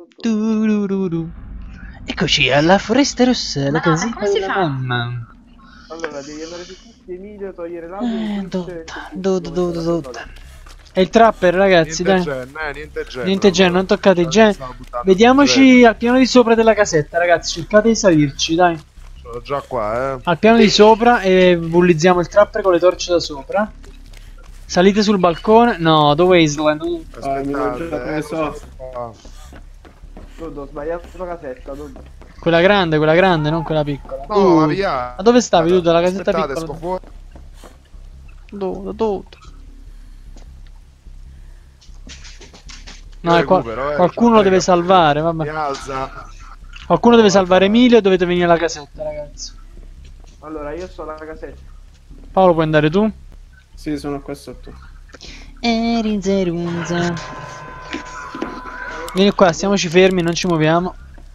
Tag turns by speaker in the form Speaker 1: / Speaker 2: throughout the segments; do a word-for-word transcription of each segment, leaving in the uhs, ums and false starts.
Speaker 1: Turururu. Eccoci alla foresta rossa, la casina
Speaker 2: come si
Speaker 1: della
Speaker 2: fa?
Speaker 1: mamma.
Speaker 3: Allora, devi andare su tutti, Emilio, togliere l'audio.
Speaker 1: Eh, dotta, dotta, dotta, dotta. È il trapper, ragazzi,
Speaker 4: Niente
Speaker 1: dai.
Speaker 4: gen, eh, niente gen.
Speaker 1: Niente gen, non toccate i gen.
Speaker 4: Stavo buttando
Speaker 1: Vediamoci
Speaker 4: gen.
Speaker 1: al piano di sopra della casetta, ragazzi. Cercate di salirci, dai.
Speaker 4: Sono già qua, eh.
Speaker 1: Al piano di sopra e bullizziamo il trapper con le torce da sopra. Salite sul balcone. No, The Wasteland.
Speaker 3: Ah, mi l'ho già
Speaker 4: Aspettate,
Speaker 3: preso.
Speaker 4: eh, qua.
Speaker 3: Dodo, ho sbagliato la casetta, Dodo.
Speaker 1: Quella grande, quella grande, non quella piccola.
Speaker 4: No,
Speaker 1: Uh,
Speaker 4: ma via.
Speaker 1: Ma dove stavi tu? Dalla casetta
Speaker 4: Aspettate,
Speaker 1: piccola?
Speaker 4: esco fuori.
Speaker 1: Dove? Dove? No,
Speaker 4: Io
Speaker 1: è qua-
Speaker 4: recupero, eh,
Speaker 1: qualcuno lo
Speaker 4: cioè,
Speaker 1: deve
Speaker 4: raga.
Speaker 1: salvare,
Speaker 4: Mi
Speaker 1: vabbè.
Speaker 4: alza.
Speaker 1: Qualcuno deve salvare Emilio e dovete venire alla casetta, ragazzi.
Speaker 3: Allora, io sto alla casetta.
Speaker 1: Paolo, puoi andare tu?
Speaker 3: Sì, sono qua sotto.
Speaker 1: Erizerunza. Vieni qua, stiamoci fermi, non ci muoviamo.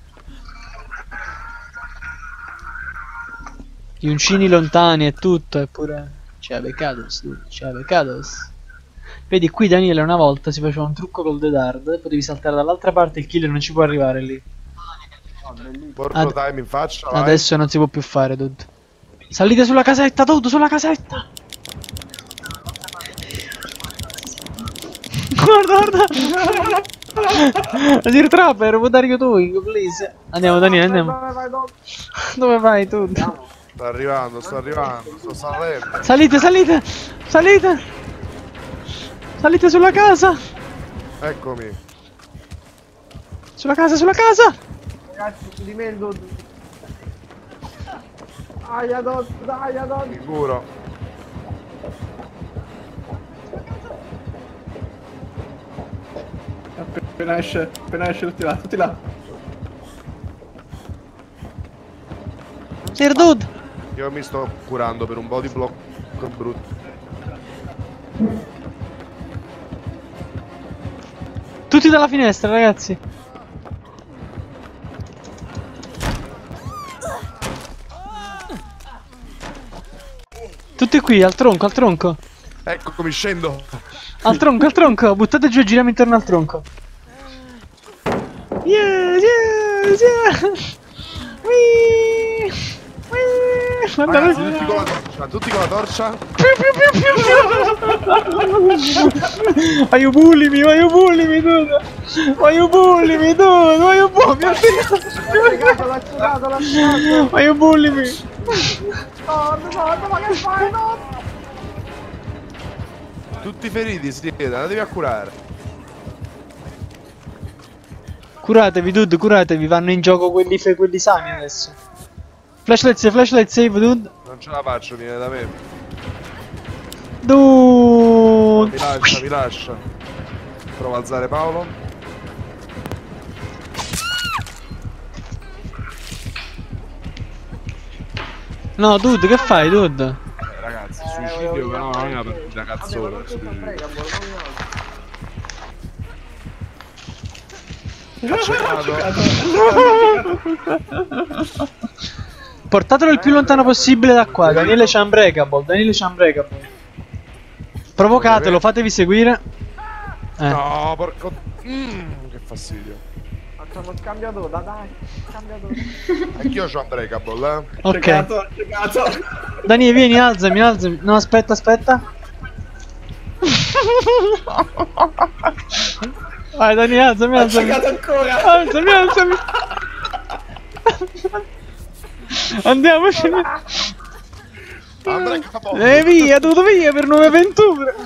Speaker 1: Gli uncini lontani e tutto, eppure... C'è Becados, tu, c'è Becados. Vedi, qui Daniele una volta si faceva un trucco col The Dard, potevi saltare dall'altra parte e il killer non ci può arrivare lì.
Speaker 4: Porto
Speaker 1: Ad-
Speaker 4: time in faccia, vai.
Speaker 1: Adesso non si può più fare, dude. Salite sulla casetta, dude, sulla casetta! Guarda, guarda! Dire trapper, what are you doing, please? Andiamo, Daniele, andiamo.
Speaker 3: Vai, vai, Dodo.
Speaker 1: Dove vai, tu?
Speaker 4: Sto arrivando, sto arrivando, sto salendo.
Speaker 1: Salite, salite! Salite! Salite sulla casa!
Speaker 4: Eccomi.
Speaker 1: Sulla casa, sulla casa!
Speaker 3: Ragazzi, su di me il Dodo. Aia, Dodo, dai, Dodo.
Speaker 4: Sicuro.
Speaker 3: Appena esce, appena esce, tutti là, tutti là.
Speaker 1: Sir dude!
Speaker 4: Io mi sto curando per un body block brutto.
Speaker 1: Tutti dalla finestra, ragazzi! Tutti qui, al tronco, al tronco!
Speaker 4: Eccomi, scendo.
Speaker 1: Al tronco, al tronco! Buttate giù e giriamo intorno al tronco! Yeah, yeah, yeah! Whee! Whee! Guardate-
Speaker 4: Ragazzi, tutti con la torcia, tutti con la torcia.
Speaker 1: Ma you bulli me, ma you bulli me, dude! Ma you bulli me, dude! Ma you bulli me!
Speaker 3: L'ha curato, l'ha curato.
Speaker 1: Ma you bulli me!
Speaker 3: No, no, ma che fai, no?
Speaker 4: Tutti feriti, siete, andatevi a curare.
Speaker 1: Curatevi, dude, curatevi, vanno in gioco quelli, fe- quelli sani adesso. Flashlight save, flashlight save, dude!
Speaker 4: Non ce la faccio, viene da me.
Speaker 1: Dude!
Speaker 4: Mi lascia, mi lascia. Provo a alzare Paolo.
Speaker 1: No, dude, che fai, dude?
Speaker 4: Eh, ragazzi, suicidio però non è una partita cazzola. suicidio.
Speaker 1: Portatelo il più lontano possibile da qua. Daniele c'è unbreakable. Daniele c'è unbreakable. Provocatelo, fatevi seguire. Eh.
Speaker 4: No, porco. Mm, che fastidio.
Speaker 3: Facciamo scambiato, da dai, scambiato.
Speaker 4: Anch'io c'ho Unbreakable, eh.
Speaker 1: Ok.
Speaker 3: Ciecato, ciecato.
Speaker 1: Daniele, vieni, alzami, alzami. No, aspetta, aspetta. Vai, Daniele, alzami, alzami.
Speaker 3: Ciecato ancora.
Speaker 1: Alzami, alzami. Andiamoci.
Speaker 4: Unbreakable.
Speaker 1: E via, tutto via per nuove avventure.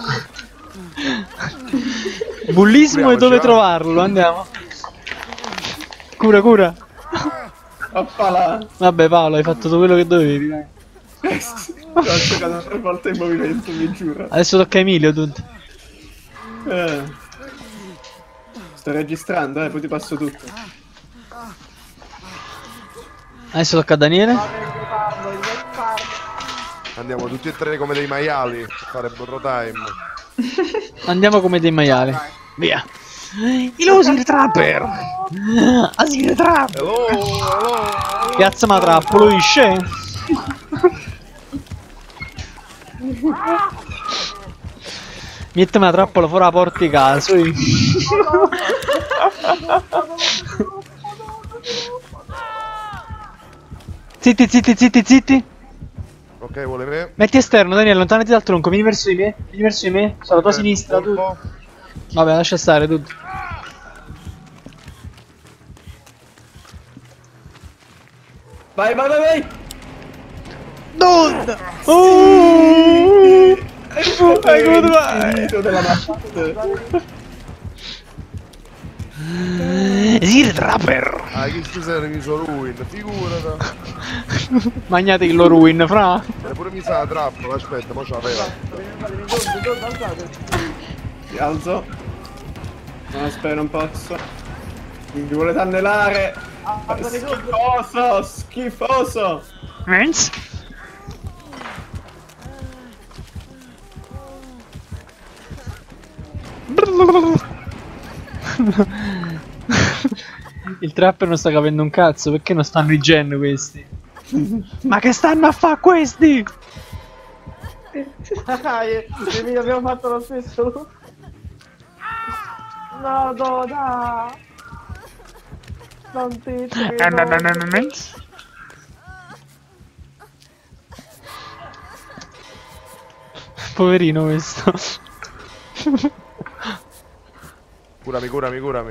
Speaker 1: Bullismo e dove
Speaker 4: Curiamoci, eh.
Speaker 1: trovarlo, andiamo. Cura, cura.
Speaker 3: Oppala.
Speaker 1: Vabbè Paolo, hai fatto tutto quello che dovevi, dai.
Speaker 3: Ho giocato tre volte in movimento, mi giuro.
Speaker 1: Adesso tocca a Emilio, dude.
Speaker 3: Eh. Sto registrando, eh, poi ti passo tutto.
Speaker 1: Adesso tocca a Daniele.
Speaker 4: Andiamo tutti e tre come dei maiali a fare borro time.
Speaker 1: Andiamo come dei maiali. Via. Il Osir Trapper. Asir Trapper.
Speaker 4: Hello, hello.
Speaker 1: Piazza ma trappola, isce. Mettimi la trappola fuori la porta di casa. io. Zitti, zitti, zitti, zitti.
Speaker 2: Ok, vuole me.
Speaker 1: Metti esterno, Daniele, allontanati dal tronco, vieni verso di me. Vieni verso di me. Sulla tua
Speaker 2: Ok,
Speaker 1: sinistra, tu.
Speaker 2: colpo.
Speaker 1: Vabbè, lascia stare, tutto.
Speaker 3: Vai, vai, vai, vai!
Speaker 1: Donna! Oh!
Speaker 3: Hai
Speaker 1: come vai?
Speaker 3: finito della notte.
Speaker 1: Sir Trapper!
Speaker 2: Ah, chi ti sei mi sono ruin, figurati.
Speaker 1: Magnate il loro win, fra.
Speaker 2: Eh, pure mi sa la trappola, aspetta, mo ce l'aveva.
Speaker 3: Ti alzo. No, spero, non posso. Mi volete annelare. Schifoso, schifoso.
Speaker 1: Mens? Il trapper non sta capendo un cazzo, perché non stanno i gen questi? Ma che stanno a fare questi?
Speaker 5: Mi abbiamo fatto lo stesso. No, no, no. Non ti
Speaker 1: Eh, no, no, no, no, no. Poverino questo.
Speaker 2: Curami, curami, curami.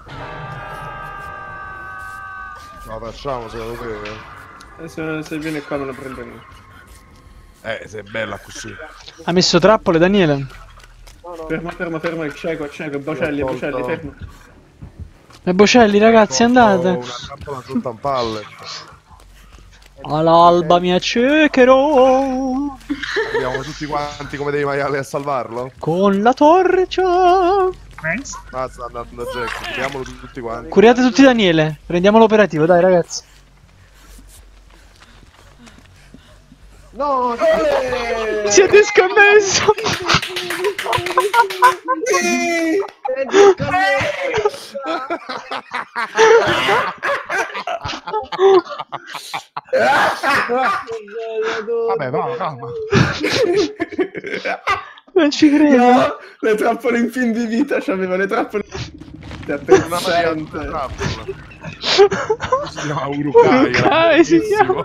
Speaker 2: Ce la facciamo secondo te?
Speaker 3: E se, se viene qua me lo prendo io.
Speaker 2: Eh, sei bella così.
Speaker 1: Ha messo trappole, Daniele.
Speaker 3: Fermo, fermo, fermo, il cieco, il cieco, Bocelli,
Speaker 2: Ho
Speaker 3: Bocelli,
Speaker 2: tolto-
Speaker 3: fermo.
Speaker 1: E Bocelli, ragazzi, andate.
Speaker 2: Una trappola sotto un pallet.
Speaker 1: All'alba mi accecherò
Speaker 2: Andiamo tutti quanti come dei maiali a salvarlo?
Speaker 1: con la torcia.
Speaker 2: Ah, sta andando Jack, vediamolo tutti quanti.
Speaker 1: Curiate tutti Daniele. Prendiamo l'operativo, dai, ragazzi.
Speaker 5: No,
Speaker 1: Si è disconnesso.
Speaker 2: Vabbè, va, calma.
Speaker 1: Non ci credo.
Speaker 3: No, le trappole in fin di vita, c'aveva le trappole. È
Speaker 2: Una
Speaker 3: pezzente.
Speaker 2: trappola. Si chiama Urukai.
Speaker 1: Urukai si chiama.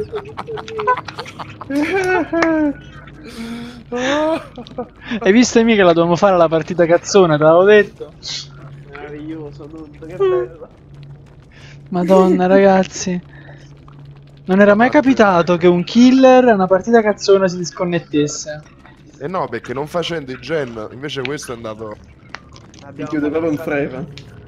Speaker 1: Hai visto mica che la dovevamo fare la partita cazzona, te l'avevo detto.
Speaker 5: meraviglioso tutto, che bello.
Speaker 1: Madonna, ragazzi. Non era mai capitato che un killer a una partita cazzona si disconnettesse.
Speaker 2: E no, perché non facendo i gen, invece questo è andato.
Speaker 3: Ti chiude proprio un frame.